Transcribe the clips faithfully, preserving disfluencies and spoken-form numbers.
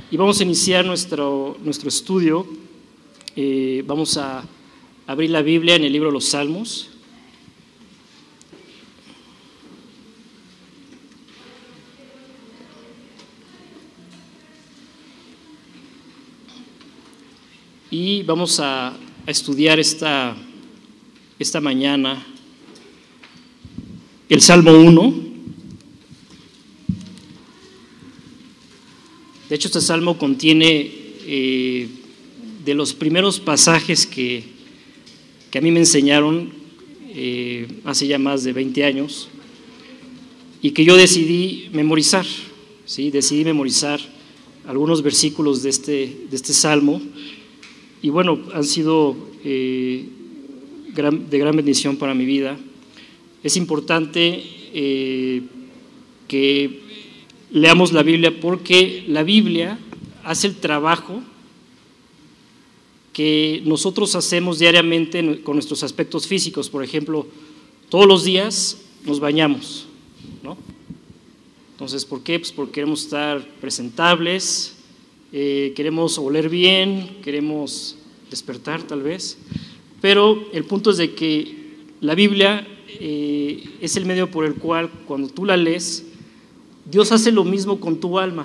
y vamos a iniciar nuestro, nuestro estudio. Eh, vamos a abrir la Biblia en el libro de los Salmos. Y vamos a, a estudiar esta, esta mañana el Salmo uno. De hecho, este salmo contiene eh, de los primeros pasajes que, que a mí me enseñaron eh, hace ya más de veinte años y que yo decidí memorizar, ¿sí? Decidí memorizar algunos versículos de este, de este salmo. Y bueno, han sido eh, gran, de gran bendición para mi vida. Es importante eh, que leamos la Biblia porque la Biblia hace el trabajo que nosotros hacemos diariamente con nuestros aspectos físicos. Por ejemplo, todos los días nos bañamos, ¿no? Entonces, ¿por qué? Pues porque queremos estar presentables. Eh, queremos oler bien, queremos despertar tal vez, pero el punto es de que la Biblia eh, es el medio por el cual cuando tú la lees, Dios hace lo mismo con tu alma,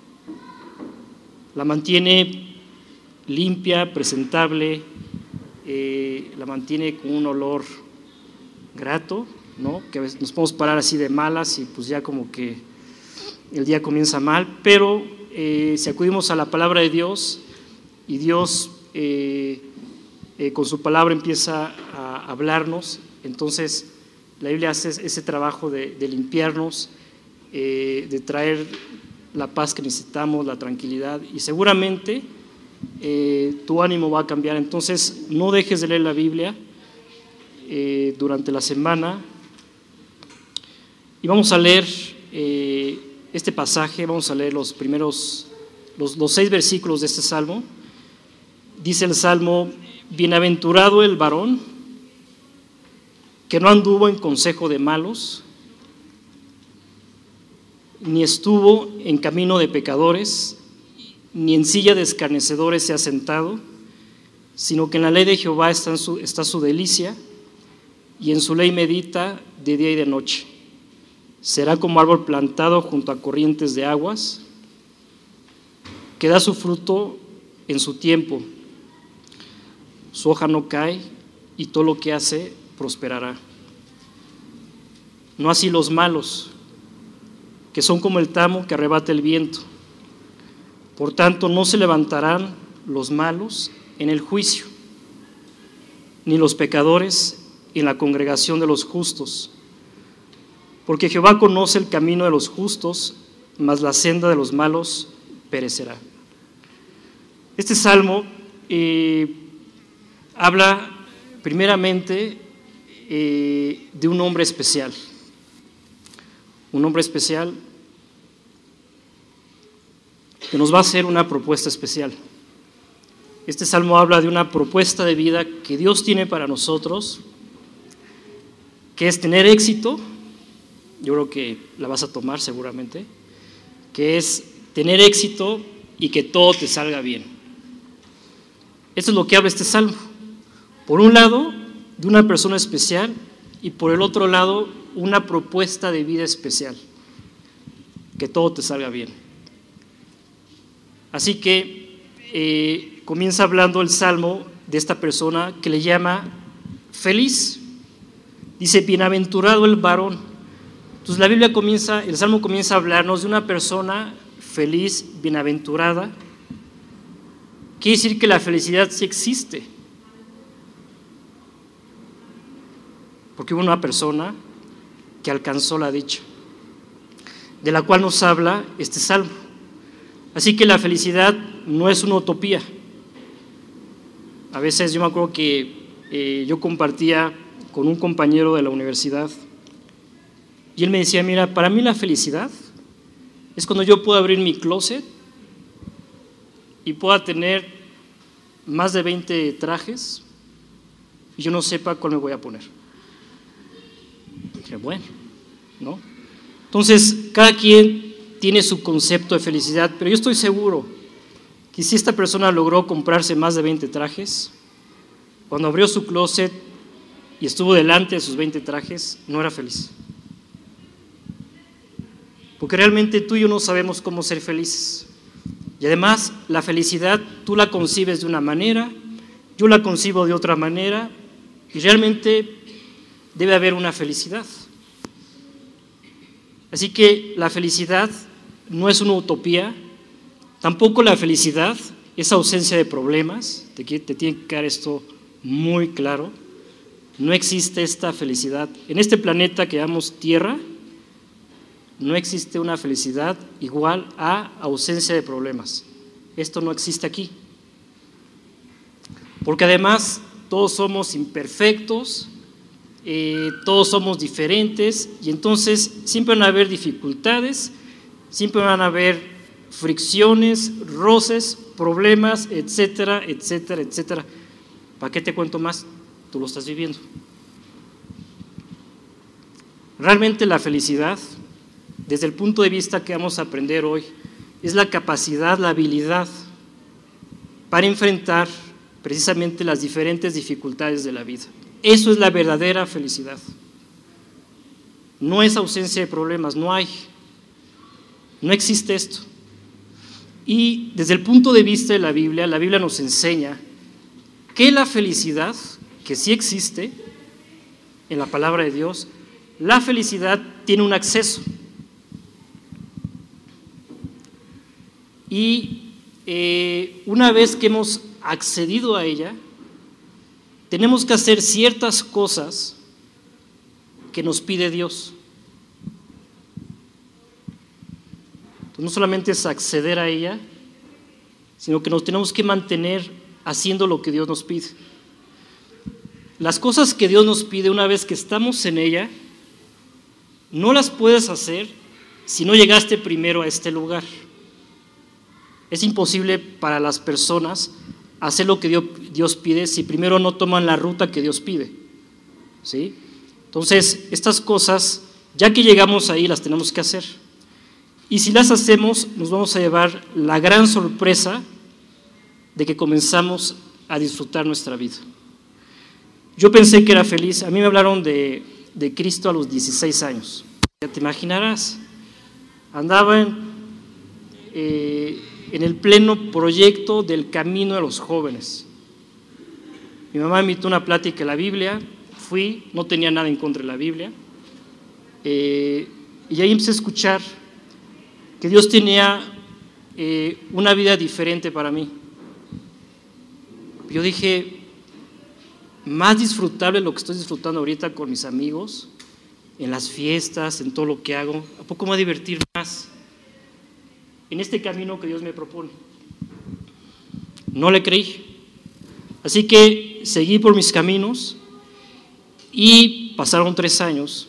la mantiene limpia, presentable, eh, la mantiene con un olor grato, ¿no? Que a veces nos podemos parar así de malas y pues ya como que el día comienza mal, pero Eh, si acudimos a la palabra de Dios y Dios eh, eh, con su palabra empieza a hablarnos, entonces la Biblia hace ese trabajo de, de limpiarnos, eh, de traer la paz que necesitamos, la tranquilidad, y seguramente eh, tu ánimo va a cambiar. Entonces no dejes de leer la Biblia eh, durante la semana y vamos a leer eh, este pasaje. Vamos a leer los primeros, los, los seis versículos de este salmo. Dice el salmo: bienaventurado el varón que no anduvo en consejo de malos, ni estuvo en camino de pecadores, ni en silla de escarnecedores se ha sentado, sino que en la ley de Jehová está, en su, está su delicia, y en su ley medita de día y de noche. Será como árbol plantado junto a corrientes de aguas, que da su fruto en su tiempo. Su hoja no cae y todo lo que hace prosperará. No así los malos, que son como el tamo que arrebata el viento. Por tanto, no se levantarán los malos en el juicio, ni los pecadores en la congregación de los justos. Porque Jehová conoce el camino de los justos, mas la senda de los malos perecerá. Este salmo eh, habla primeramente eh, de un hombre especial. Un hombre especial que nos va a hacer una propuesta especial. Este salmo habla de una propuesta de vida que Dios tiene para nosotros, que es tener éxito. Yo creo que la vas a tomar seguramente, que es tener éxito y que todo te salga bien. Esto es lo que habla este salmo. Por un lado, de una persona especial, y por el otro lado, una propuesta de vida especial, que todo te salga bien. Así que eh, comienza hablando el salmo de esta persona que le llama feliz. Dice: bienaventurado el varón. Entonces la Biblia comienza, el Salmo comienza a hablarnos de una persona feliz, bienaventurada. Quiere decir que la felicidad sí existe. Porque hubo una persona que alcanzó la dicha, de la cual nos habla este Salmo. Así que la felicidad no es una utopía. A veces yo me acuerdo que eh, yo compartía con un compañero de la universidad, y él me decía: mira, para mí la felicidad es cuando yo puedo abrir mi closet y pueda tener más de veinte trajes y yo no sepa cuál me voy a poner. Dije, bueno, ¿no? Entonces, cada quien tiene su concepto de felicidad, pero yo estoy seguro que si esta persona logró comprarse más de veinte trajes, cuando abrió su closet y estuvo delante de sus veinte trajes, no era feliz. Porque realmente tú y yo no sabemos cómo ser felices. Y además, la felicidad tú la concibes de una manera, yo la concibo de otra manera, y realmente debe haber una felicidad. Así que la felicidad no es una utopía, tampoco la felicidad es ausencia de problemas, te, te tiene que quedar esto muy claro. No existe esta felicidad. En este planeta que llamamos Tierra, no existe una felicidad igual a ausencia de problemas. Esto no existe aquí. Porque además todos somos imperfectos, eh, todos somos diferentes, y entonces siempre van a haber dificultades, siempre van a haber fricciones, roces, problemas, etcétera, etcétera, etcétera. ¿Para qué te cuento más? Tú lo estás viviendo. Realmente la felicidad, desde el punto de vista que vamos a aprender hoy, es la capacidad, la habilidad para enfrentar precisamente las diferentes dificultades de la vida. Eso es la verdadera felicidad. No es ausencia de problemas, no hay. No existe esto. Y desde el punto de vista de la Biblia, la Biblia nos enseña que la felicidad, que sí existe en la palabra de Dios, la felicidad tiene un acceso. Y eh, una vez que hemos accedido a ella, tenemos que hacer ciertas cosas que nos pide Dios. Entonces, no solamente es acceder a ella, sino que nos tenemos que mantener haciendo lo que Dios nos pide. Las cosas que Dios nos pide una vez que estamos en ella, no las puedes hacer si no llegaste primero a este lugar. Es imposible para las personas hacer lo que Dios, Dios pide si primero no toman la ruta que Dios pide, ¿sí? Entonces, estas cosas, ya que llegamos ahí, las tenemos que hacer. Y si las hacemos, nos vamos a llevar la gran sorpresa de que comenzamos a disfrutar nuestra vida. Yo pensé que era feliz. A mí me hablaron de, de Cristo a los dieciséis años. Ya te imaginarás. Andaba en, eh, en el pleno proyecto del camino de los jóvenes. Mi mamá me invitó a una plática de la Biblia. Fui, no tenía nada en contra de la Biblia. Eh, y ahí empecé a escuchar que Dios tenía eh, una vida diferente para mí. Yo dije, más disfrutable lo que estoy disfrutando ahorita con mis amigos, en las fiestas, en todo lo que hago, ¿a poco me voy a divertir más en este camino que Dios me propone? No le creí. Así que seguí por mis caminos y pasaron tres años.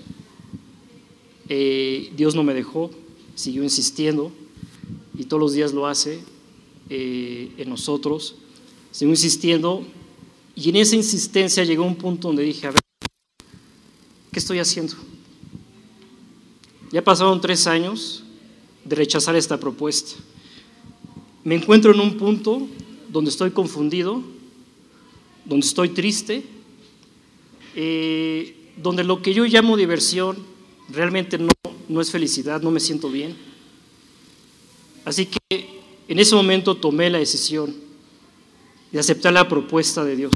Eh, Dios no me dejó, siguió insistiendo y todos los días lo hace eh, en nosotros. Siguió insistiendo y en esa insistencia llegó un punto donde dije, a ver, ¿qué estoy haciendo? Ya pasaron tres años de rechazar esta propuesta. Me encuentro en un punto donde estoy confundido, donde estoy triste, eh, donde lo que yo llamo diversión realmente no, no es felicidad, no me siento bien. Así que en ese momento tomé la decisión de aceptar la propuesta de Dios.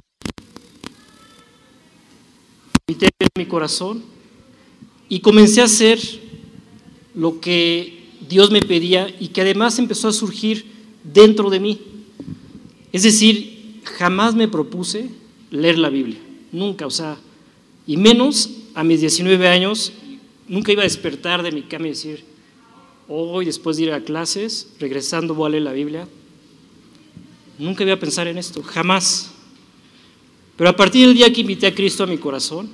Invité en mi corazón y comencé a hacer lo que Dios me pedía y que además empezó a surgir dentro de mí. Es decir, jamás me propuse leer la Biblia, nunca, o sea, y menos a mis diecinueve años, nunca iba a despertar de mi cama y decir, hoy después de ir a clases, regresando voy a leer la Biblia. Nunca iba a pensar en esto, jamás. Pero a partir del día que invité a Cristo a mi corazón,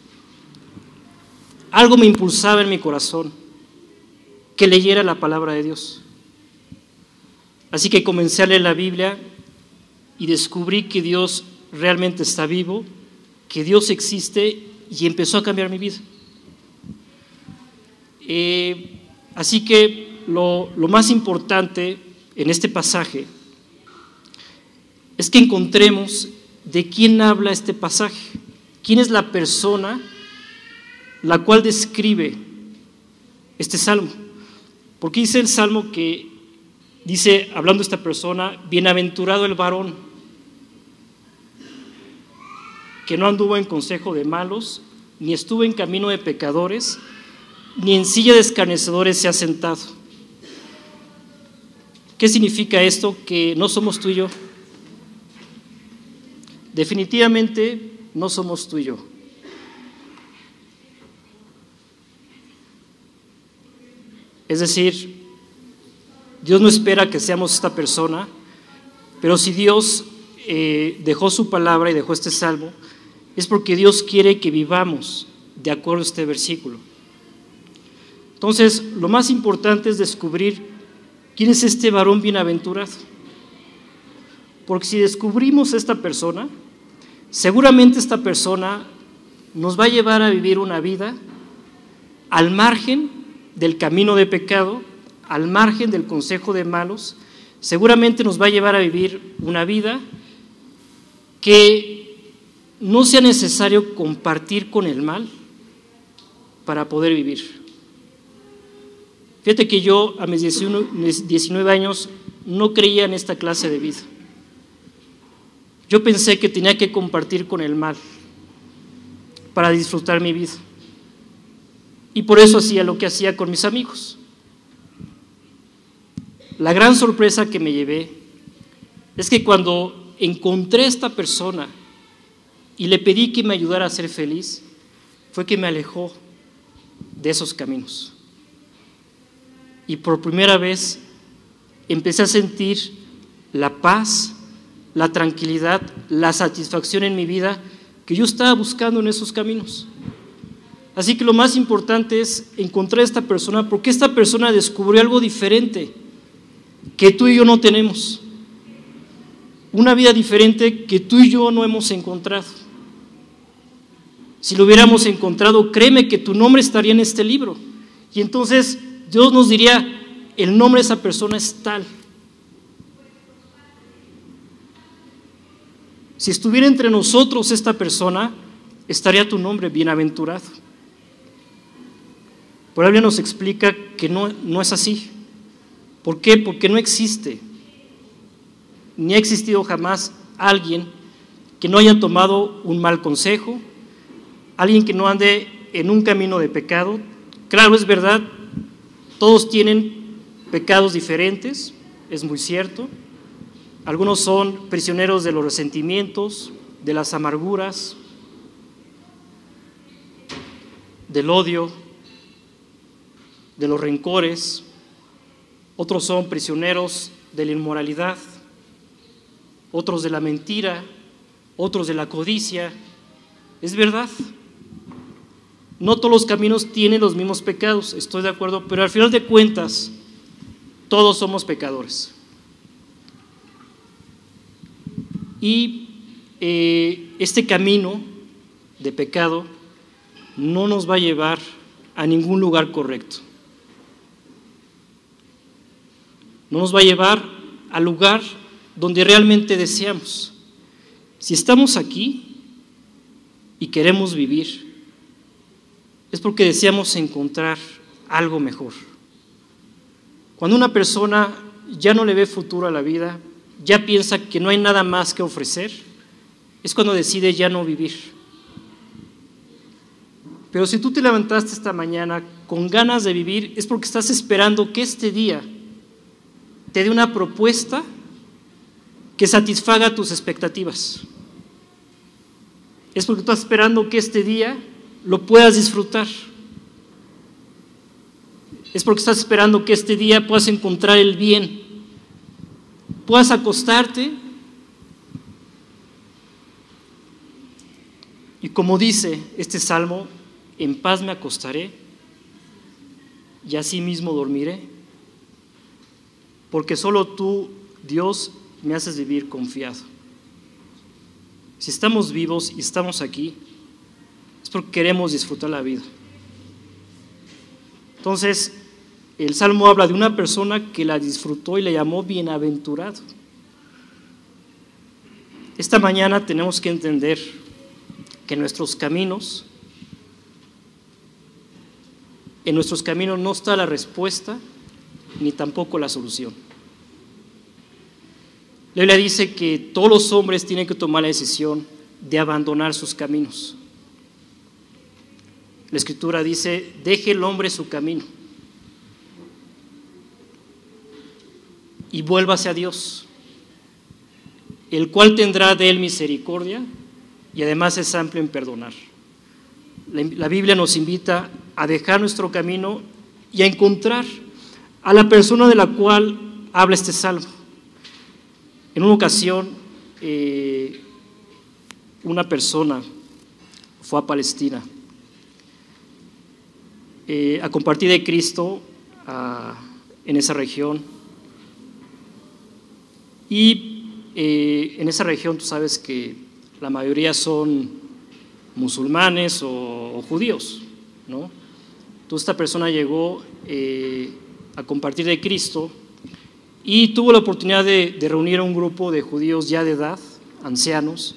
algo me impulsaba en mi corazón que leyera la palabra de Dios. Así que comencé a leer la Biblia y descubrí que Dios realmente está vivo, que Dios existe y empezó a cambiar mi vida. Eh, así que lo, lo más importante en este pasaje es que encontremos de quién habla este pasaje, quién es la persona la cual describe este salmo. Porque dice el salmo que, dice, hablando de esta persona, bienaventurado el varón, que no anduvo en consejo de malos, ni estuvo en camino de pecadores, ni en silla de escarnecedores se ha sentado. ¿Qué significa esto? Que no somos tú y yo. Definitivamente no somos tú y yo. Es decir, Dios no espera que seamos esta persona, pero si Dios eh, dejó su palabra y dejó este salmo, es porque Dios quiere que vivamos de acuerdo a este versículo. Entonces, lo más importante es descubrir quién es este varón bienaventurado. Porque si descubrimos a esta persona, seguramente esta persona nos va a llevar a vivir una vida al margen del camino de pecado, al margen del consejo de malos. Seguramente nos va a llevar a vivir una vida que no sea necesario compartir con el mal para poder vivir. Fíjate que yo a mis diecinueve años no creía en esta clase de vida. Yo pensé que tenía que compartir con el mal para disfrutar mi vida. Y por eso hacía lo que hacía con mis amigos. La gran sorpresa que me llevé es que cuando encontré a esta persona y le pedí que me ayudara a ser feliz, fue que me alejó de esos caminos. Y por primera vez empecé a sentir la paz, la tranquilidad, la satisfacción en mi vida que yo estaba buscando en esos caminos. Así que lo más importante es encontrar a esta persona, porque esta persona descubrió algo diferente que tú y yo no tenemos, una vida diferente que tú y yo no hemos encontrado. Si lo hubiéramos encontrado, créeme que tu nombre estaría en este libro, y entonces Dios nos diría, el nombre de esa persona es tal. Si estuviera entre nosotros esta persona, estaría tu nombre, bienaventurado. Pero la Biblia nos explica que no, no es así. ¿Por qué? Porque no existe, ni ha existido jamás alguien que no haya tomado un mal consejo, alguien que no ande en un camino de pecado. Claro, es verdad, todos tienen pecados diferentes, es muy cierto. Algunos son prisioneros de los resentimientos, de las amarguras, del odio, de los rencores. Otros son prisioneros de la inmoralidad, otros de la mentira, otros de la codicia. Es verdad, no todos los caminos tienen los mismos pecados, estoy de acuerdo, pero al final de cuentas, todos somos pecadores. Y eh, este camino de pecado no nos va a llevar a ningún lugar correcto. No nos va a llevar al lugar donde realmente deseamos. Si estamos aquí y queremos vivir, es porque deseamos encontrar algo mejor. Cuando una persona ya no le ve futuro a la vida, ya piensa que no hay nada más que ofrecer, es cuando decide ya no vivir. Pero si tú te levantaste esta mañana con ganas de vivir, es porque estás esperando que este día te dé una propuesta que satisfaga tus expectativas. Es porque estás esperando que este día lo puedas disfrutar. Es porque estás esperando que este día puedas encontrar el bien, puedas acostarte y, como dice este salmo, en paz me acostaré y así mismo dormiré, porque solo tú, Dios, me haces vivir confiado. Si estamos vivos y estamos aquí, es porque queremos disfrutar la vida. Entonces, el Salmo habla de una persona que la disfrutó y le llamó bienaventurado. esta mañana tenemos que entender que nuestros caminos, en nuestros caminos no está la respuesta ni tampoco la solución. La Biblia dice que todos los hombres tienen que tomar la decisión de abandonar sus caminos. La Escritura dice: deje el hombre su camino y vuélvase a Dios, el cual tendrá de él misericordia y además es amplio en perdonar. La, la Biblia nos invita a dejar nuestro camino y a encontrar a la persona de la cual habla este salmo. En una ocasión, eh, una persona fue a Palestina eh, a compartir de Cristo a, en esa región. Y eh, en esa región tú sabes que la mayoría son musulmanes o, o judíos, ¿no? Entonces esta persona llegó eh, a compartir de Cristo y tuvo la oportunidad de, de reunir a un grupo de judíos ya de edad, ancianos,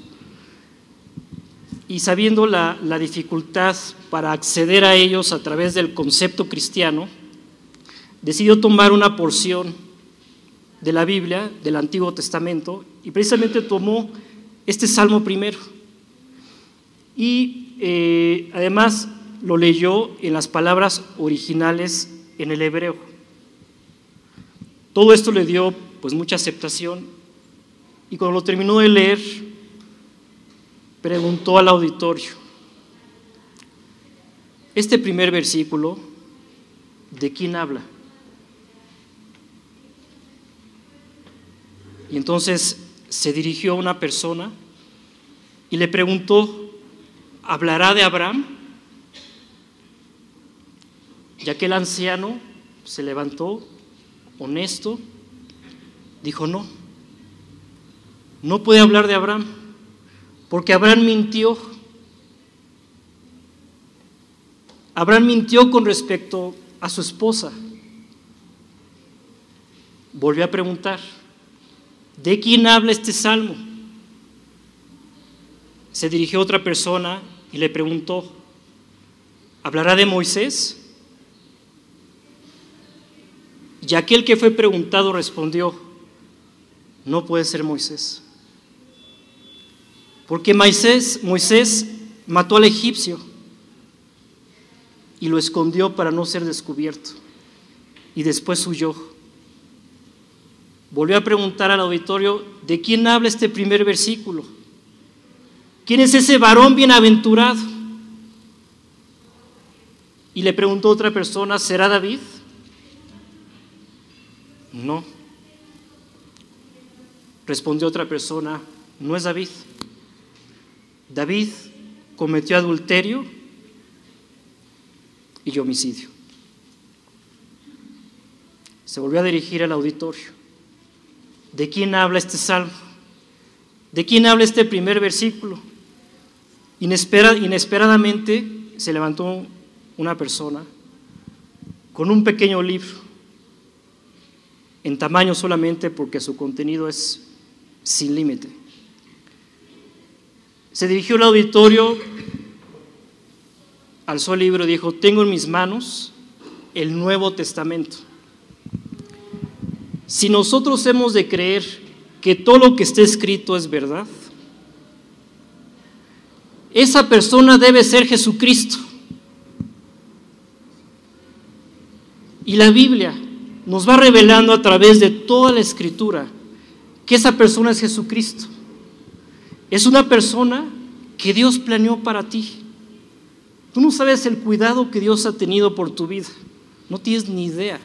y sabiendo la, la dificultad para acceder a ellos a través del concepto cristiano, decidió tomar una porción de la Biblia, del Antiguo Testamento, y precisamente tomó este salmo primero. Y eh, además lo leyó en las palabras originales en el hebreo. Todo esto le dio pues mucha aceptación, y cuando lo terminó de leer, preguntó al auditorio: este primer versículo, ¿de quién habla? Y entonces se dirigió a una persona y le preguntó: ¿hablará de Abraham? Y aquel anciano se levantó, honesto, dijo: no, no puede hablar de Abraham, porque Abraham mintió. Abraham mintió con respecto a su esposa. Volvió a preguntar: ¿de quién habla este salmo? Se dirigió a otra persona y le preguntó: ¿hablará de Moisés? Y aquel que fue preguntado respondió: no puede ser Moisés, porque Moisés, Moisés mató al egipcio y lo escondió para no ser descubierto, y después huyó. Volvió a preguntar al auditorio: ¿de quién habla este primer versículo? ¿Quién es ese varón bienaventurado? Y le preguntó a otra persona: ¿será David? No. Respondió otra persona: no es David. David cometió adulterio y homicidio. Se volvió a dirigir al auditorio: ¿de quién habla este salmo? ¿De quién habla este primer versículo? Inesperad, inesperadamente se levantó una persona con un pequeño libro, en tamaño solamente porque su contenido es sin límite. Se dirigió al auditorio, alzó el libro y dijo: tengo en mis manos el Nuevo Testamento. Si nosotros hemos de creer que todo lo que está escrito es verdad, esa persona debe ser Jesucristo. Y la Biblia nos va revelando a través de toda la Escritura que esa persona es Jesucristo. Es una persona que Dios planeó para ti. Tú no sabes el cuidado que Dios ha tenido por tu vida, no tienes ni idea.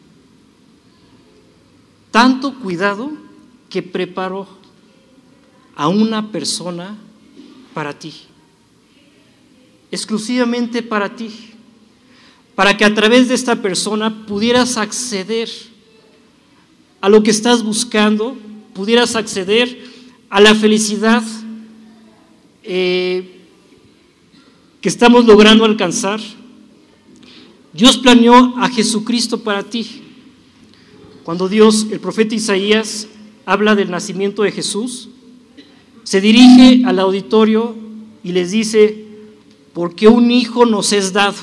Tanto cuidado que preparó a una persona para ti, exclusivamente para ti, para que a través de esta persona pudieras acceder a lo que estás buscando, pudieras acceder a la felicidad eh, que estamos logrando alcanzar. Dios planeó a Jesucristo para ti. Cuando Dios, el profeta Isaías, habla del nacimiento de Jesús, se dirige al auditorio y les dice: porque un hijo nos es dado.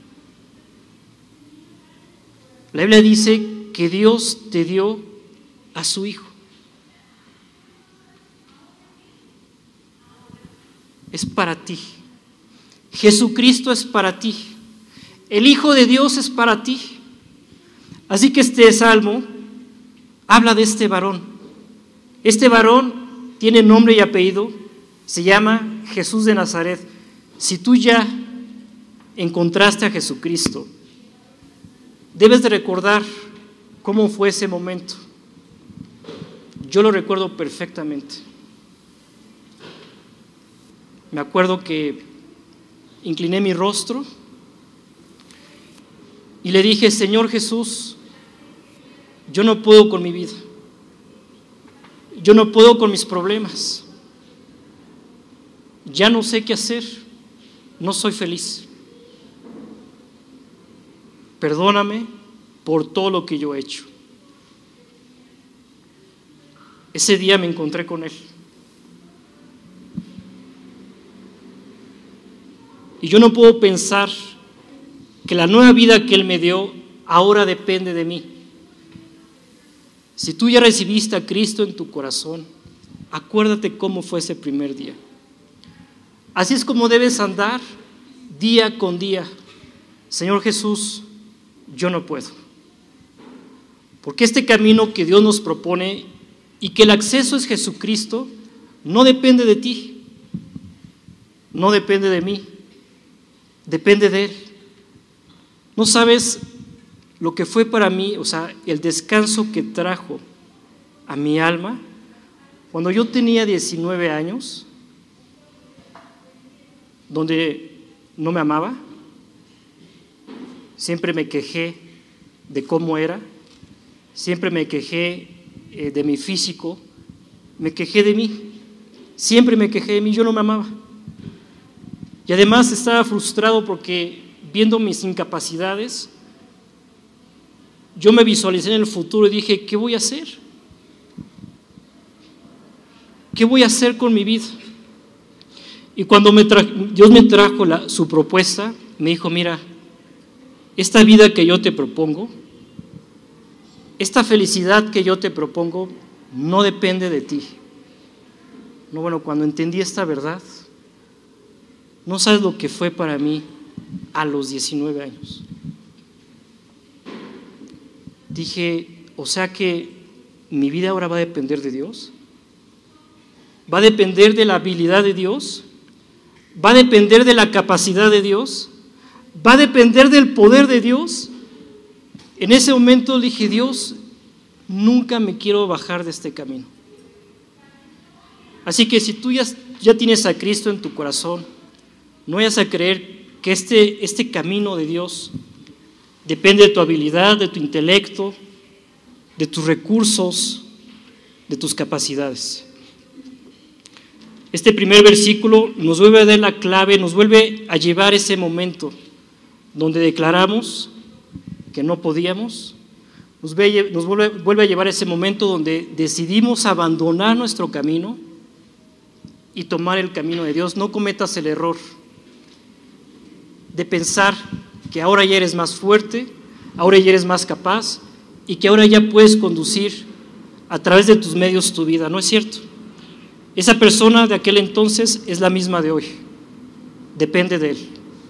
La Biblia dice que Dios te dio a su hijo. Es para ti. Jesucristo es para ti. El Hijo de Dios es para ti. Así que este salmo habla de este varón. Este varón tiene nombre y apellido, se llama Jesús de Nazaret. Si tú ya encontraste a Jesucristo, debes de recordar cómo fue ese momento. Yo lo recuerdo perfectamente. Me acuerdo que incliné mi rostro y le dije: Señor Jesús, yo no puedo con mi vida, yo no puedo con mis problemas, ya no sé qué hacer, no soy feliz. Perdóname por todo lo que yo he hecho. Ese día me encontré con Él. Y yo no puedo pensar que la nueva vida que Él me dio ahora depende de mí. Si tú ya recibiste a Cristo en tu corazón, acuérdate cómo fue ese primer día. Así es como debes andar día con día. Señor Jesús, yo no puedo. Porque este camino que Dios nos propone y que el acceso es Jesucristo, no depende de ti, no depende de mí, depende de Él. No sabes lo que fue para mí, o sea, el descanso que trajo a mi alma cuando yo tenía diecinueve años, donde no me amaba, siempre me quejé de cómo era, siempre me quejé eh, de mi físico, me quejé de mí, siempre me quejé de mí, yo no me amaba. Y además estaba frustrado porque viendo mis incapacidades, yo me visualicé en el futuro y dije: ¿qué voy a hacer? ¿Qué voy a hacer con mi vida? Y cuando me tra- Dios me trajo la, su propuesta, me dijo: mira, esta vida que yo te propongo, esta felicidad que yo te propongo, no depende de ti. No, bueno, cuando entendí esta verdad, no sabes lo que fue para mí a los diecinueve años. Dije: o sea que mi vida ahora va a depender de Dios, va a depender de la habilidad de Dios, va a depender de la capacidad de Dios, va a depender del poder de Dios. En ese momento dije: Dios, nunca me quiero bajar de este camino. Así que si tú ya, ya tienes a Cristo en tu corazón, no vayas a creer que este, este camino de Dios depende de tu habilidad, de tu intelecto, de tus recursos, de tus capacidades. Este primer versículo nos vuelve a dar la clave, nos vuelve a llevar ese momento donde declaramos que no podíamos, nos, ve, nos vuelve, vuelve a llevar ese momento donde decidimos abandonar nuestro camino y tomar el camino de Dios. No cometas el error de pensar que ahora ya eres más fuerte, ahora ya eres más capaz y que ahora ya puedes conducir a través de tus medios tu vida. No es cierto. Esa persona de aquel entonces es la misma de hoy. Depende de Él.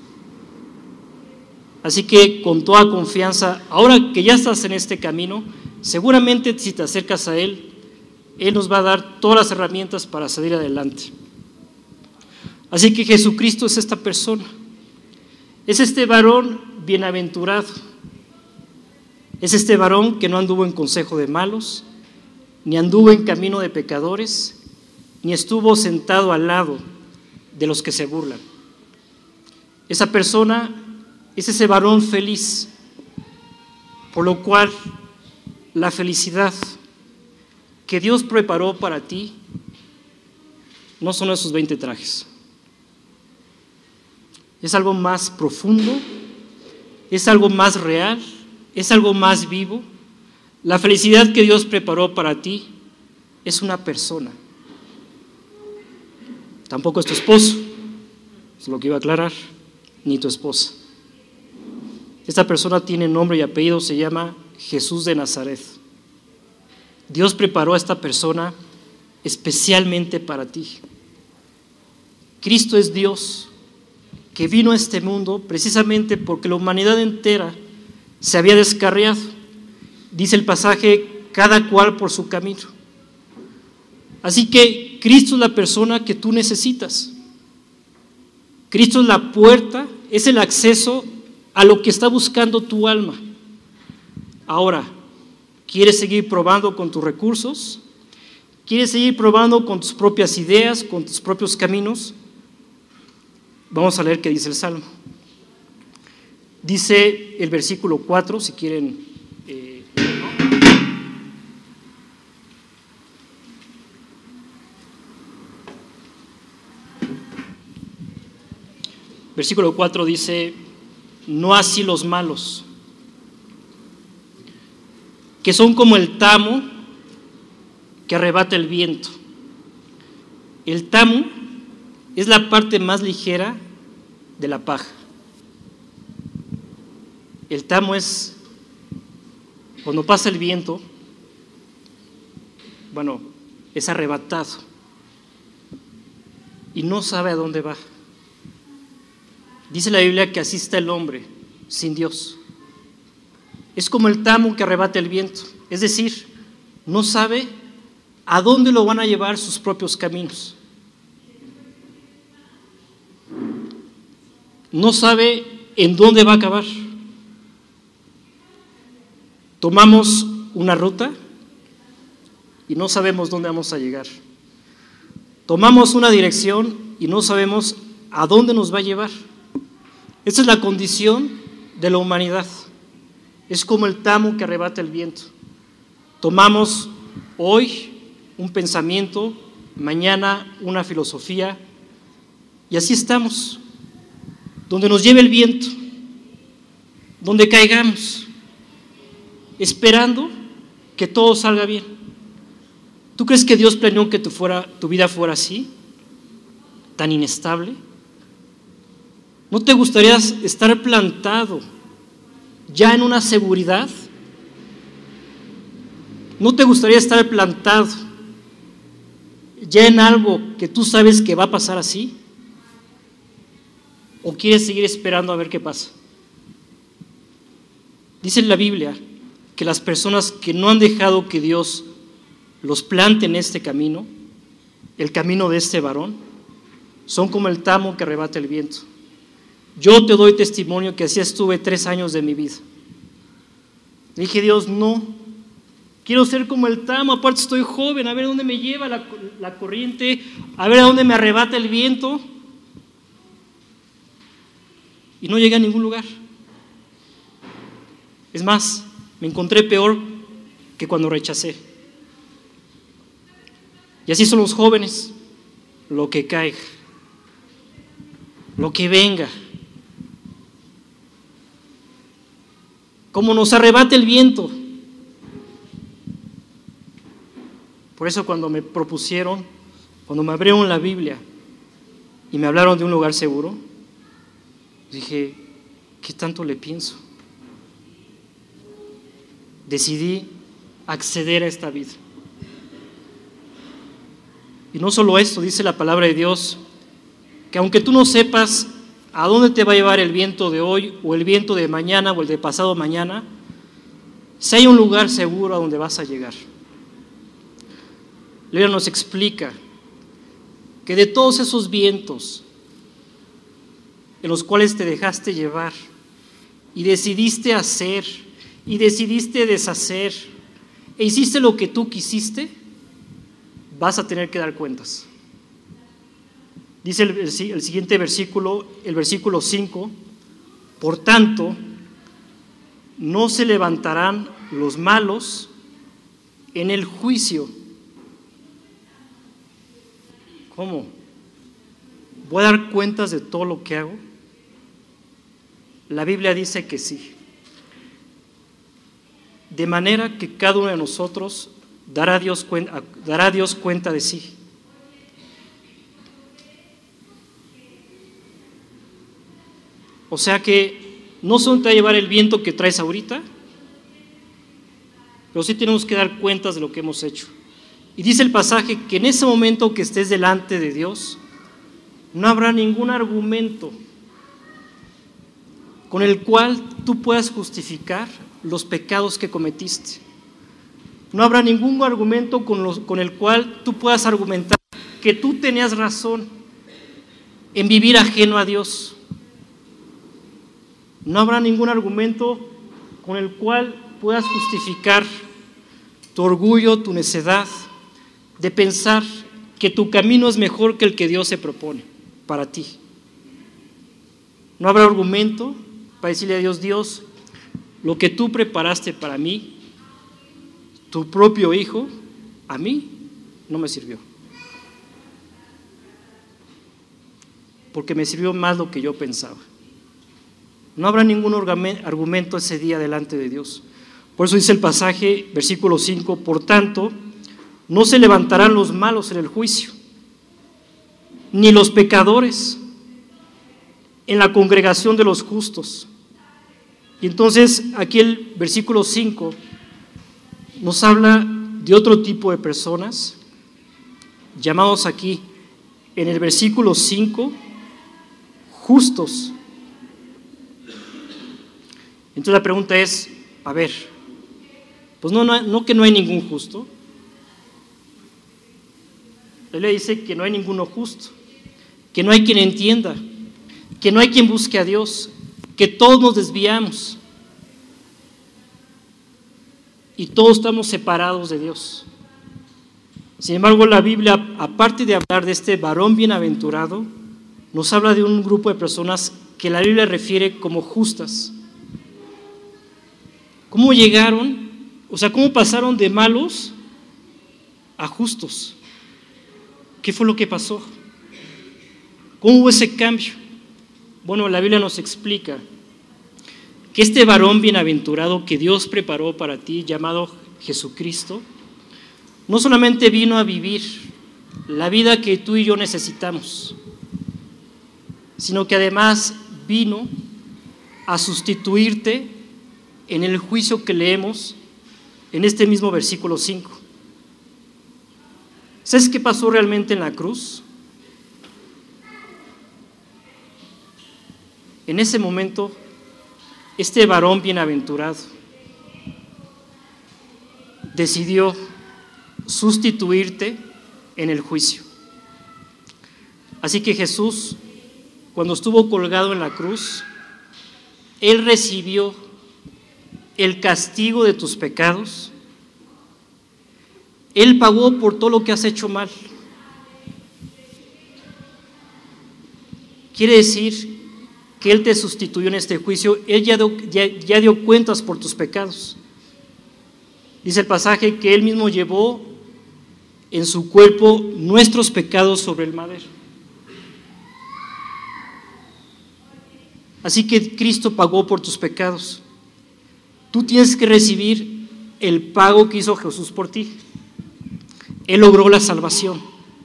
Así que con toda confianza, ahora que ya estás en este camino, seguramente si te acercas a Él, Él nos va a dar todas las herramientas para salir adelante. Así que Jesucristo es esta persona. Es este varón bienaventurado. Es este varón que no anduvo en consejo de malos, ni anduvo en camino de pecadores, ni estuvo sentado al lado de los que se burlan. Esa persona es ese varón feliz, por lo cual la felicidad que Dios preparó para ti no son esos veinte trajes. Es algo más profundo, es algo más real, es algo más vivo. La felicidad que Dios preparó para ti es una persona. Tampoco es tu esposo, es lo que iba a aclarar, ni tu esposa. Esta persona tiene nombre y apellido, se llama Jesús de Nazaret. Dios preparó a esta persona especialmente para ti. Cristo es Dios que vino a este mundo precisamente porque la humanidad entera se había descarriado. Dice el pasaje, cada cual por su camino. Así que Cristo es la persona que tú necesitas. Cristo es la puerta, es el acceso a lo que está buscando tu alma. Ahora, ¿quieres seguir probando con tus recursos? ¿Quieres seguir probando con tus propias ideas, con tus propios caminos? Vamos a leer qué dice el Salmo. Dice el versículo cuatro, si quieren. Eh, versículo cuatro dice, no así los malos, que son como el tamo que arrebata el viento. El tamo es la parte más ligera de la paja. El tamo es cuando pasa el viento, bueno, es arrebatado y no sabe a dónde va. Dice la Biblia que así está el hombre sin Dios. Es como el tamo que arrebata el viento, es decir, no sabe a dónde lo van a llevar sus propios caminos. No sabe en dónde va a acabar. Tomamos una ruta y no sabemos dónde vamos a llegar. Tomamos una dirección y no sabemos a dónde nos va a llevar. Esa es la condición de la humanidad. Es como el tamo que arrebata el viento. Tomamos hoy un pensamiento, mañana una filosofía, y así estamos, donde nos lleve el viento, donde caigamos, esperando que todo salga bien. ¿Tú crees que Dios planeó que tu, fuera, tu vida fuera así, tan inestable? ¿No te gustaría estar plantado ya en una seguridad? ¿No te gustaría estar plantado ya en algo que tú sabes que va a pasar así? ¿O quieres seguir esperando a ver qué pasa? Dice en la Biblia que las personas que no han dejado que Dios los plante en este camino, el camino de este varón, son como el tamo que arrebata el viento. Yo te doy testimonio que así estuve tres años de mi vida. Le dije, Dios, no, quiero ser como el tamo, aparte estoy joven, a ver dónde me lleva la, la corriente, a ver a dónde me arrebata el viento. Y no llegué a ningún lugar. Es más, me encontré peor que cuando rechacé. Y así son los jóvenes, lo que caiga, lo que venga. Como nos arrebata el viento. Por eso cuando me propusieron, cuando me abrieron la Biblia y me hablaron de un lugar seguro, dije, ¿qué tanto le pienso? Decidí acceder a esta vida. Y no solo esto, dice la palabra de Dios, que aunque tú no sepas a dónde te va a llevar el viento de hoy, o el viento de mañana, o el de pasado mañana, si hay un lugar seguro a donde vas a llegar. La Biblia nos explica que de todos esos vientos en los cuales te dejaste llevar y decidiste hacer y decidiste deshacer e hiciste lo que tú quisiste, vas a tener que dar cuentas. Dice el, el siguiente versículo, el versículo cinco, por tanto, no se levantarán los malos en el juicio. ¿Cómo? ¿Voy a dar cuentas de todo lo que hago? La Biblia dice que sí. De manera que cada uno de nosotros dará a Dios, dará a Dios cuenta de sí. O sea que no solo te va a llevar el viento que traes ahorita, pero sí tenemos que dar cuentas de lo que hemos hecho. Y dice el pasaje que en ese momento que estés delante de Dios, no habrá ningún argumento con el cual tú puedas justificar los pecados que cometiste. No habrá ningún argumento con, los, con el cual tú puedas argumentar que tú tenías razón en vivir ajeno a Dios. No habrá ningún argumento con el cual puedas justificar tu orgullo, tu necedad, de pensar que tu camino es mejor que el que Dios se propone para ti. No habrá argumento para decirle a Dios: Dios, lo que tú preparaste para mí, tu propio hijo, a mí no me sirvió. Porque me sirvió más lo que yo pensaba. No habrá ningún argumento ese día delante de Dios. Por eso dice el pasaje, versículo cinco, por tanto, no se levantarán los malos en el juicio, ni los pecadores en la congregación de los justos. Y entonces aquí el versículo cinco nos habla de otro tipo de personas, llamados aquí en el versículo cinco, justos. Entonces la pregunta es, a ver, pues no, no, no que no hay ningún justo. La Biblia dice que no hay ninguno justo, que no hay quien entienda, que no hay quien busque a Dios, que todos nos desviamos y todos estamos separados de Dios. Sin embargo, la Biblia, aparte de hablar de este varón bienaventurado, nos habla de un grupo de personas que la Biblia refiere como justas. ¿Cómo llegaron? O sea, ¿cómo pasaron de malos a justos? ¿Qué fue lo que pasó? ¿Cómo hubo ese cambio? Bueno, la Biblia nos explica que este varón bienaventurado que Dios preparó para ti, llamado Jesucristo, no solamente vino a vivir la vida que tú y yo necesitamos, sino que además vino a sustituirte en el juicio que leemos en este mismo versículo cinco. ¿Sabes qué pasó realmente en la cruz? En ese momento, este varón bienaventurado decidió sustituirte en el juicio. Así que Jesús, cuando estuvo colgado en la cruz, Él recibió el castigo de tus pecados. Él pagó por todo lo que has hecho mal. Quiere decir que Él te sustituyó en este juicio. Él ya dio, ya, ya dio cuentas por tus pecados. Dice el pasaje que Él mismo llevó en su cuerpo nuestros pecados sobre el madero. Así que Cristo pagó por tus pecados. Tú tienes que recibir el pago que hizo Jesús por ti. Él logró la salvación.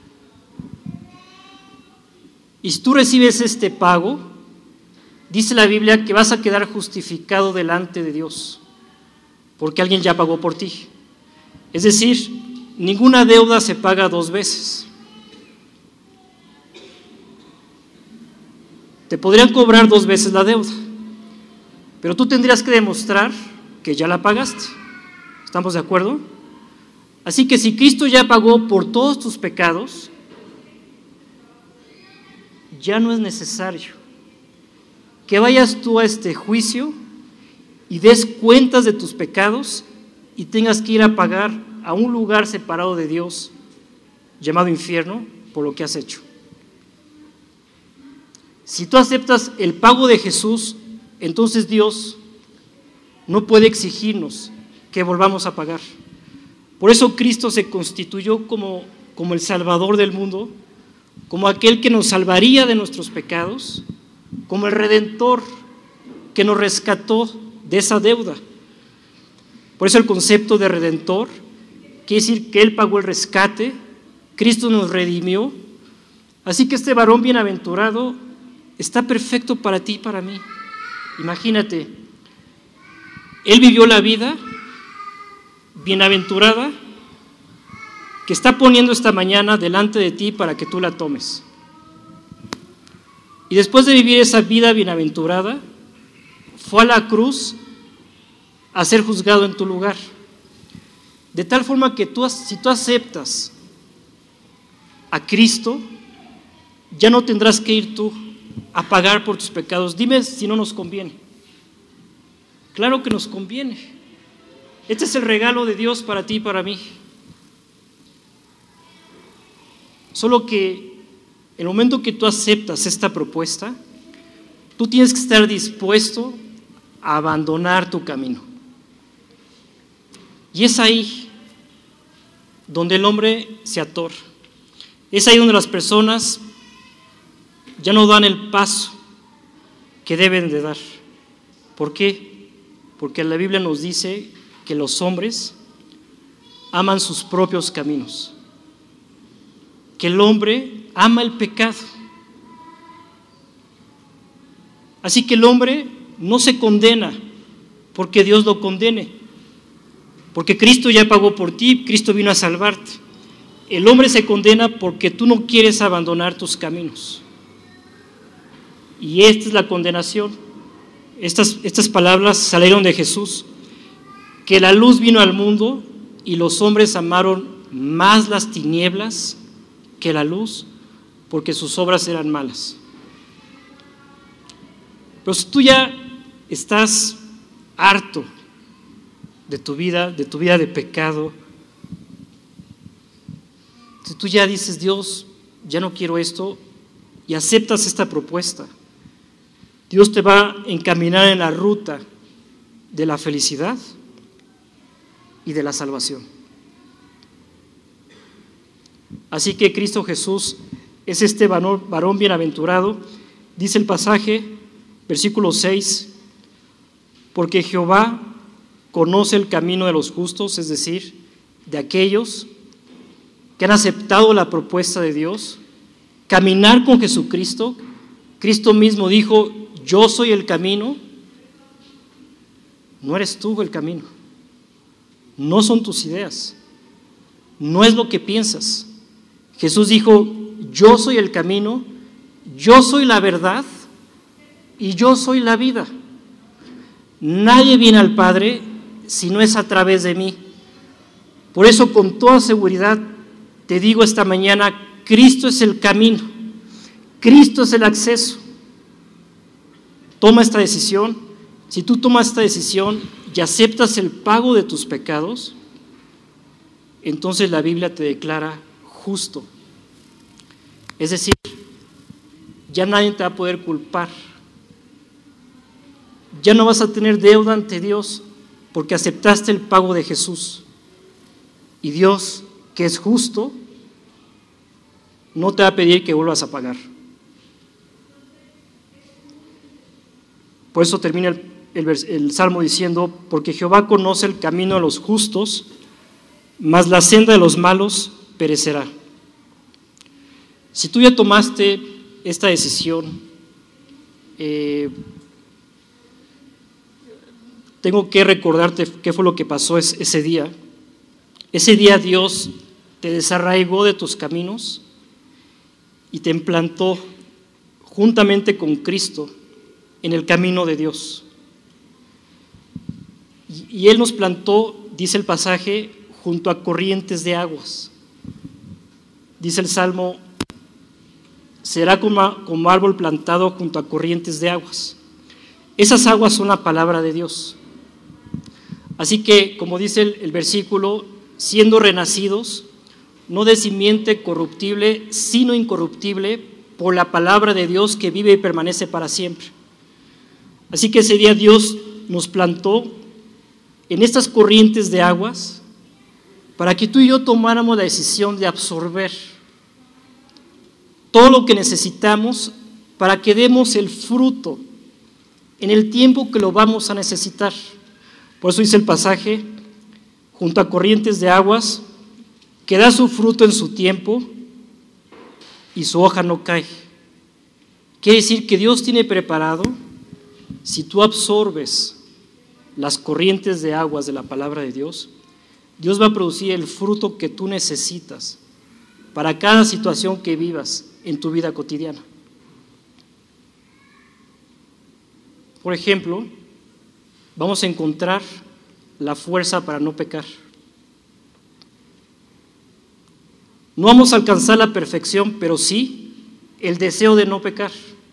Y si tú recibes este pago, dice la Biblia que vas a quedar justificado delante de Dios, porque alguien ya pagó por ti. Es decir, ninguna deuda se paga dos veces. Te podrían cobrar dos veces la deuda, pero tú tendrías que demostrar que ya la pagaste. ¿Estamos de acuerdo? Así que si Cristo ya pagó por todos tus pecados, ya no es necesario que vayas tú a este juicio y des cuentas de tus pecados y tengas que ir a pagar a un lugar separado de Dios llamado infierno por lo que has hecho. Si tú aceptas el pago de Jesús, entonces Dios no puede exigirnos que volvamos a pagar. Por eso Cristo se constituyó como, como el Salvador del mundo, como aquel que nos salvaría de nuestros pecados, como el Redentor que nos rescató de esa deuda. Por eso el concepto de Redentor quiere decir que Él pagó el rescate, Cristo nos redimió. Así que este varón bienaventurado está perfecto para ti y para mí. Imagínate, Él vivió la vida bienaventurada que está poniendo esta mañana delante de ti para que tú la tomes. Y después de vivir esa vida bienaventurada, fue a la cruz a ser juzgado en tu lugar. De tal forma que tú, si tú aceptas a Cristo, ya no tendrás que ir tú a pagar por tus pecados. Dime si no nos conviene. Claro que nos conviene. Este es el regalo de Dios para ti y para mí. Solo que el momento que tú aceptas esta propuesta, tú tienes que estar dispuesto a abandonar tu camino. Y es ahí donde el hombre se atora. Es ahí donde las personas ya no dan el paso que deben de dar. ¿Por qué? Porque la Biblia nos dice que los hombres aman sus propios caminos, que el hombre ama el pecado. Así que el hombre no se condena porque Dios lo condene, porque Cristo ya pagó por ti, Cristo vino a salvarte. El hombre se condena porque tú no quieres abandonar tus caminos. Y esta es la condenación. Estas, estas palabras salieron de Jesús, que la luz vino al mundo y los hombres amaron más las tinieblas que la luz, porque sus obras eran malas. Pero si tú ya estás harto de tu vida, de tu vida de pecado, si tú ya dices, Dios, ya no quiero esto, y aceptas esta propuesta, Dios te va a encaminar en la ruta de la felicidad y de la salvación. Así que Cristo Jesús es este varón, varón bienaventurado. Dice el pasaje, versículo seis, porque Jehová conoce el camino de los justos, es decir, de aquellos que han aceptado la propuesta de Dios, caminar con Jesucristo. Cristo mismo dijo, yo soy el camino. No eres tú el camino, no son tus ideas, no es lo que piensas. Jesús dijo, yo soy el camino, yo soy la verdad y yo soy la vida. Nadie viene al Padre si no es a través de mí. Por eso, con toda seguridad, te digo esta mañana, Cristo es el camino, Cristo es el acceso. Toma esta decisión. Si tú tomas esta decisión y aceptas el pago de tus pecados, entonces la Biblia te declara justo. Es decir, ya nadie te va a poder culpar. Ya no vas a tener deuda ante Dios porque aceptaste el pago de Jesús. Y Dios, que es justo, no te va a pedir que vuelvas a pagar. Por eso termina el, el, el Salmo diciendo, porque Jehová conoce el camino de los justos, mas la senda de los malos perecerá. Si tú ya tomaste esta decisión, eh, tengo que recordarte qué fue lo que pasó ese, ese día. Ese día Dios te desarraigó de tus caminos y te implantó juntamente con Cristo en el camino de Dios. Y, y Él nos plantó, dice el pasaje, junto a corrientes de aguas. Dice el Salmo, será como, como árbol plantado junto a corrientes de aguas. Esas aguas son la palabra de Dios. Así que, como dice el, el versículo, siendo renacidos, no de simiente corruptible, sino incorruptible, por la palabra de Dios que vive y permanece para siempre. Así que ese día Dios nos plantó en estas corrientes de aguas para que tú y yo tomáramos la decisión de absorber todo lo que necesitamos para que demos el fruto en el tiempo que lo vamos a necesitar. Por eso dice el pasaje, junto a corrientes de aguas, que da su fruto en su tiempo y su hoja no cae. Quiere decir que Dios tiene preparado si tú absorbes las corrientes de aguas de la palabra de Dios, Dios va a producir el fruto que tú necesitas para cada situación que vivas en tu vida cotidiana. Por ejemplo, vamos a encontrar la fuerza para no pecar. No vamos a alcanzar la perfección, pero sí el deseo de no pecar.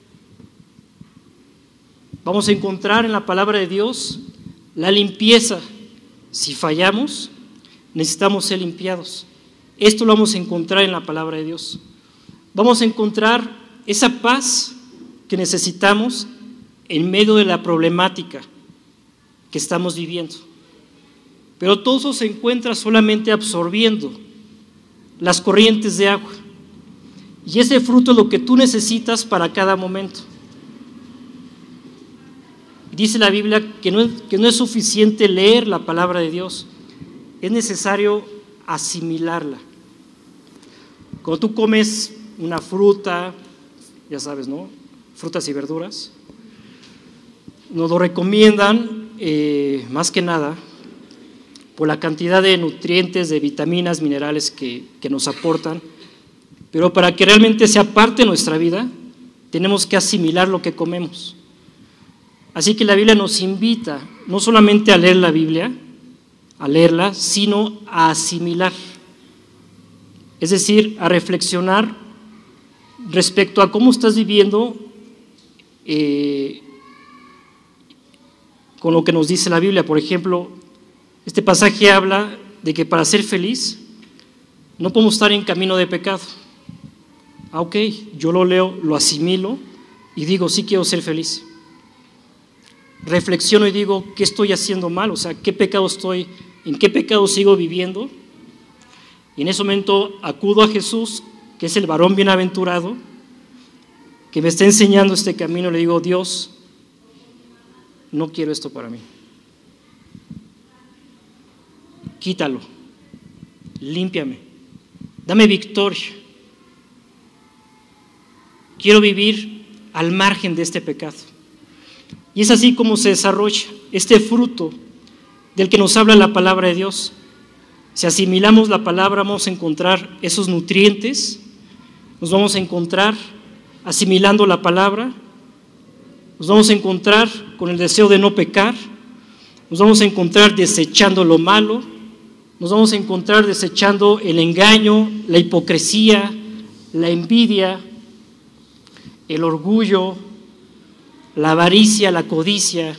Vamos a encontrar en la palabra de Dios la limpieza. Si fallamos, necesitamos ser limpiados. Esto lo vamos a encontrar en la palabra de Dios. Vamos a encontrar esa paz que necesitamos en medio de la problemática que estamos viviendo. Pero todo eso se encuentra solamente absorbiendo las corrientes de agua. Y ese fruto es lo que tú necesitas para cada momento. Dice la Biblia que no, es, que no es suficiente leer la palabra de Dios, es necesario asimilarla. Cuando tú comes una fruta, ya sabes, ¿no? Frutas y verduras, nos lo recomiendan eh, más que nada por la cantidad de nutrientes, de vitaminas, minerales que, que nos aportan, pero para que realmente sea parte de nuestra vida, tenemos que asimilar lo que comemos. Así que la Biblia nos invita no solamente a leer la Biblia, a leerla, sino a asimilar. Es decir, a reflexionar respecto a cómo estás viviendo eh, con lo que nos dice la Biblia. Por ejemplo, este pasaje habla de que para ser feliz no podemos estar en camino de pecado. Ah, ok, yo lo leo, lo asimilo y digo, sí quiero ser feliz. Reflexiono y digo, ¿qué estoy haciendo mal? O sea, ¿qué pecado estoy, en qué pecado sigo viviendo? Y en ese momento acudo a Jesús, que es el varón bienaventurado, que me está enseñando este camino, le digo, Dios, no quiero esto para mí. Quítalo, límpiame, dame victoria. Quiero vivir al margen de este pecado. Y es así como se desarrolla este fruto del que nos habla la palabra de Dios. Si asimilamos la palabra, vamos a encontrar esos nutrientes, nos vamos a encontrar asimilando la palabra, nos vamos a encontrar con el deseo de no pecar, nos vamos a encontrar desechando lo malo, nos vamos a encontrar desechando el engaño, la hipocresía, la envidia, el orgullo, la avaricia, la codicia.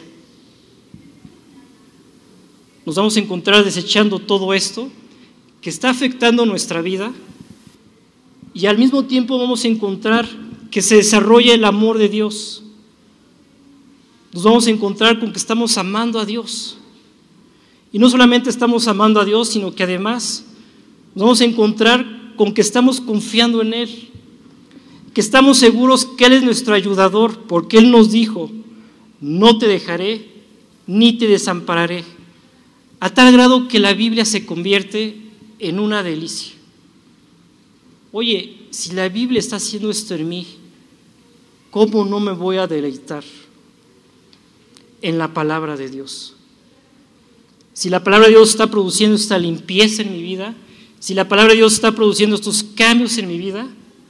Nos vamos a encontrar desechando todo esto que está afectando nuestra vida y al mismo tiempo vamos a encontrar que se desarrolla el amor de Dios. Nos vamos a encontrar con que estamos amando a Dios. Y no solamente estamos amando a Dios, sino que además nos vamos a encontrar con que estamos confiando en Él, que estamos seguros que Él es nuestro ayudador, porque Él nos dijo, no te dejaré ni te desampararé, a tal grado que la Biblia se convierte en una delicia. Oye, si la Biblia está haciendo esto en mí, ¿cómo no me voy a deleitar en la palabra de Dios? Si la palabra de Dios está produciendo esta limpieza en mi vida, si la palabra de Dios está produciendo estos cambios en mi vida,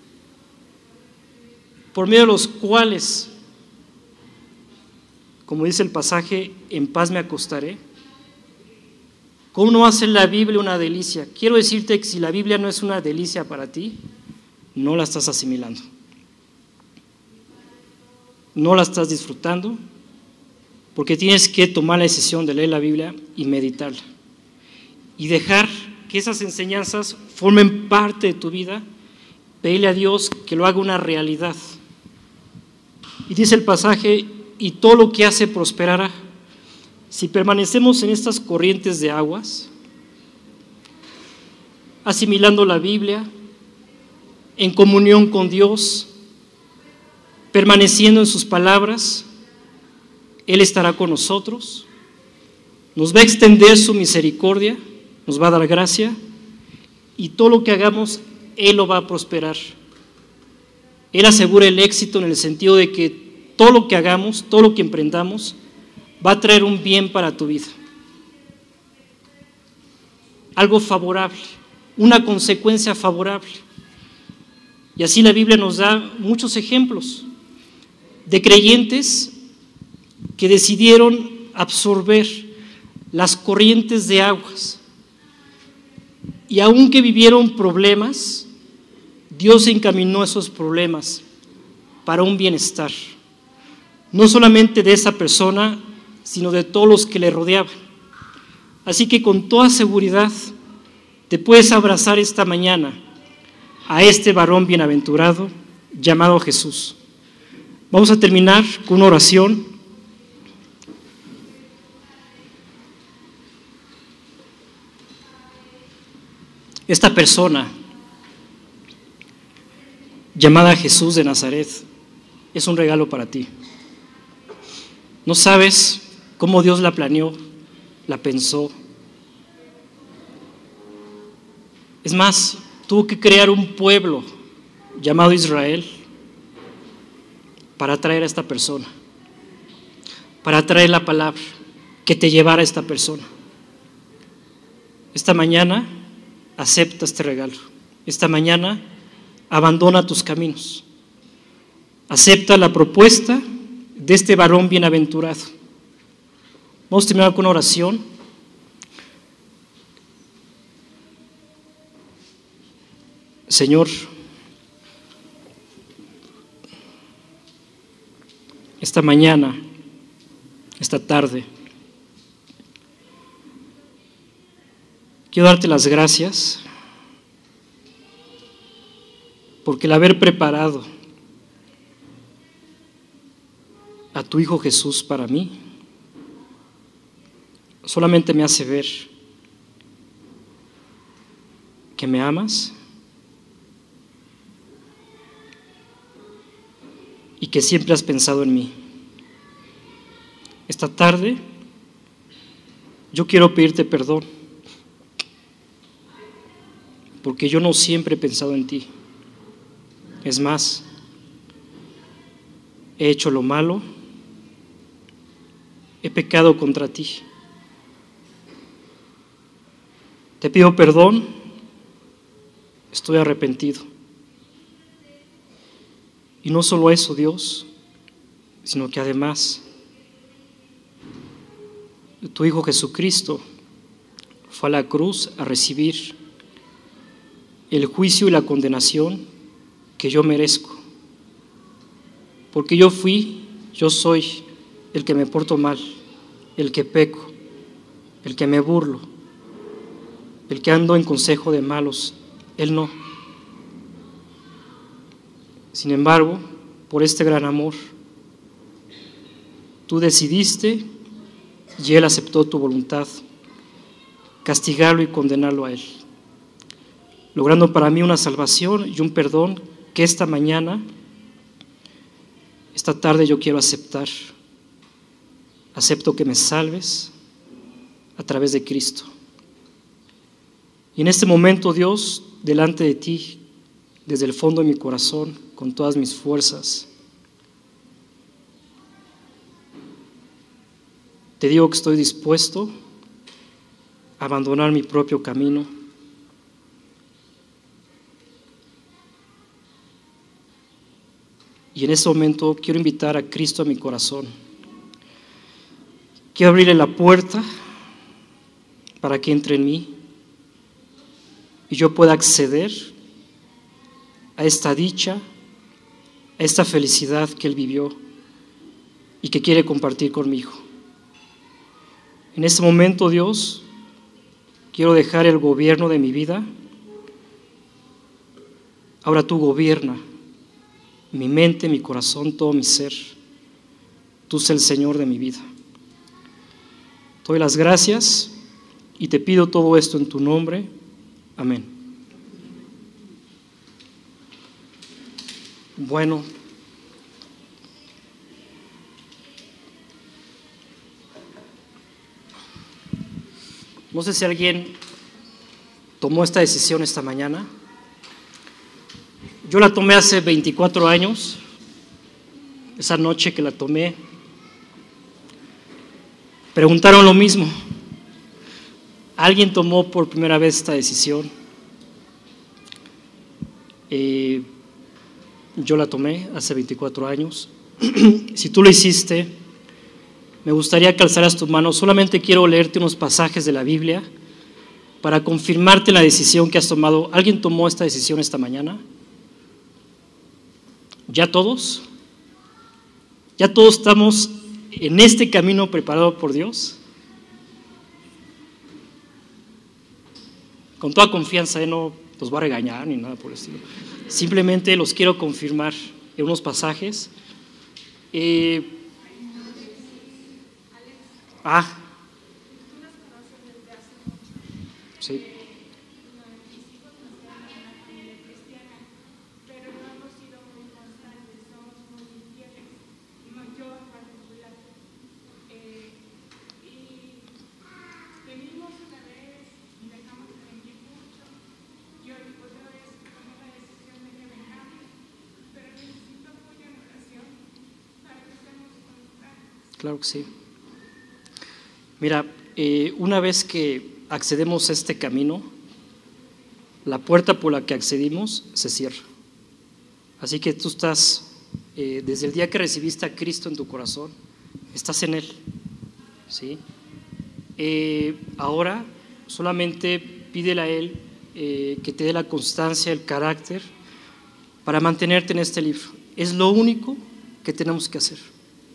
por medio de los cuales, como dice el pasaje, en paz me acostaré, ¿cómo no hace la Biblia una delicia? Quiero decirte que si la Biblia no es una delicia para ti, no la estás asimilando, no la estás disfrutando, porque tienes que tomar la decisión de leer la Biblia y meditarla y dejar que esas enseñanzas formen parte de tu vida, pedirle a Dios que lo haga una realidad. Y dice el pasaje, y todo lo que hace prosperará. Si permanecemos en estas corrientes de aguas, asimilando la Biblia, en comunión con Dios, permaneciendo en sus palabras, Él estará con nosotros, nos va a extender su misericordia, nos va a dar gracia, y todo lo que hagamos, Él lo va a prosperar. Él asegura el éxito en el sentido de que todo lo que hagamos, todo lo que emprendamos, va a traer un bien para tu vida. Algo favorable, una consecuencia favorable. Y así la Biblia nos da muchos ejemplos de creyentes que decidieron absorber las corrientes de aguas. Y aunque vivieron problemas, Dios encaminó esos problemas para un bienestar, no solamente de esa persona, sino de todos los que le rodeaban. Así que con toda seguridad te puedes abrazar esta mañana a este varón bienaventurado llamado Jesús. Vamos a terminar con una oración. Esta persona llamada Jesús de Nazaret es un regalo para ti. No sabes cómo Dios la planeó, la pensó. Es más, tuvo que crear un pueblo llamado Israel para traer a esta persona, para traer la palabra que te llevara a esta persona. Esta mañana acepta este regalo. Esta mañana abandona tus caminos. Acepta la propuesta de este varón bienaventurado. Vamos a terminar con una oración. Señor, esta mañana, esta tarde, quiero darte las gracias porque el haber preparado a tu Hijo Jesús para mí solamente me hace ver que me amas y que siempre has pensado en mí. Esta tarde yo quiero pedirte perdón porque yo no siempre he pensado en ti. Es más, he hecho lo malo, he pecado contra ti. Te pido perdón, estoy arrepentido. Y no solo eso, Dios, sino que además tu Hijo Jesucristo fue a la cruz a recibir el juicio y la condenación que yo merezco. Porque yo fui, yo soy el que me porto mal, el que peco, el que me burlo, el que ando en consejo de malos. Él no. Sin embargo, por este gran amor, tú decidiste y Él aceptó tu voluntad, castigarlo y condenarlo a Él, logrando para mí una salvación y un perdón que esta mañana, esta tarde yo quiero aceptar. Acepto que me salves a través de Cristo. Y en este momento, Dios, delante de ti, desde el fondo de mi corazón, con todas mis fuerzas, te digo que estoy dispuesto a abandonar mi propio camino y en este momento quiero invitar a Cristo a mi corazón. Quiero abrirle la puerta para que entre en mí y yo pueda acceder a esta dicha, a esta felicidad que Él vivió y que quiere compartir conmigo. En este momento, Dios, quiero dejar el gobierno de mi vida. Ahora tú gobierna mi mente, mi corazón, todo mi ser. Tú eres el Señor de mi vida. Te doy las gracias y te pido todo esto en tu nombre. Amén. Bueno, no sé si alguien tomó esta decisión esta mañana. Yo la tomé hace veinticuatro años. esa noche que la tomé, preguntaron lo mismo. ¿Alguien tomó por primera vez esta decisión? Eh, yo la tomé hace veinticuatro años. Si tú lo hiciste, me gustaría que alzaras tu mano. Solamente quiero leerte unos pasajes de la Biblia para confirmarte la decisión que has tomado. ¿Alguien tomó esta decisión esta mañana? ¿Ya todos? ¿Ya todos estamos en este camino preparado por Dios? Con toda confianza, ¿eh? No los va a regañar ni nada por el estilo. Simplemente los quiero confirmar en unos pasajes. Eh, ah, sí. Claro que sí. Mira, eh, una vez que accedemos a este camino, la puerta por la que accedimos se cierra. Así que tú estás, eh, desde el día que recibiste a Cristo en tu corazón, estás en Él, ¿sí? Eh, ahora solamente pídele a Él eh, que te dé la constancia, el carácter para mantenerte en este libro. Es lo único que tenemos que hacer.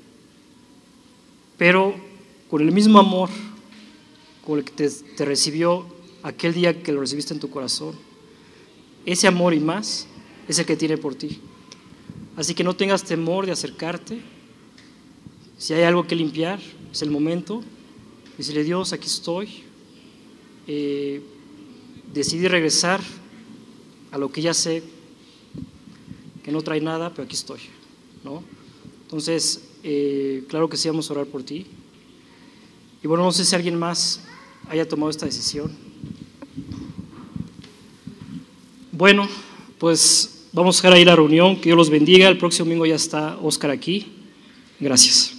Pero con el mismo amor con el que te, te recibió aquel día que lo recibiste en tu corazón, ese amor y más es el que tiene por ti. Así que no tengas temor de acercarte. Si hay algo que limpiar, es el momento. Decirle: Dios, aquí estoy. Eh, decidí regresar a lo que ya sé, que no trae nada, pero aquí estoy, ¿no? Entonces, eh, claro que sí, vamos a orar por ti. Y bueno, no sé si alguien más haya tomado esta decisión. Bueno, pues vamos a dejar ahí la reunión. Que Dios los bendiga. El próximo domingo ya está Oscar aquí. Gracias.